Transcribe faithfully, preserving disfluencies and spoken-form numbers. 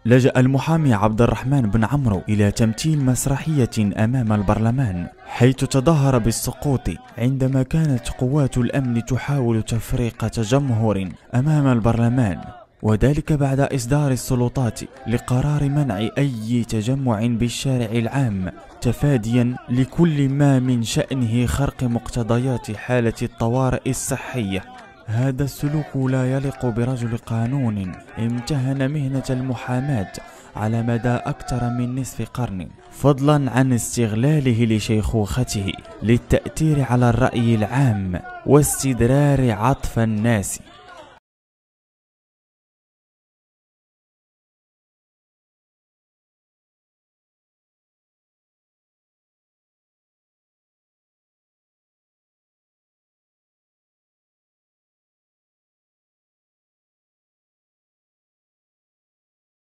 لجأ المحامي عبد الرحمن بن عمرو إلى تمثيل مسرحية أمام البرلمان، حيث تظاهر بالسقوط عندما كانت قوات الأمن تحاول تفريق تجمهر أمام البرلمان، وذلك بعد إصدار السلطات لقرار منع أي تجمع بالشارع العام تفاديا لكل ما من شأنه خرق مقتضيات حالة الطوارئ الصحية. هذا السلوك لا يليق برجل قانون امتهن مهنة المحاماة على مدى أكثر من نصف قرن، فضلا عن استغلاله لشيخوخته للتأثير على الرأي العام واستدرار عطف الناس.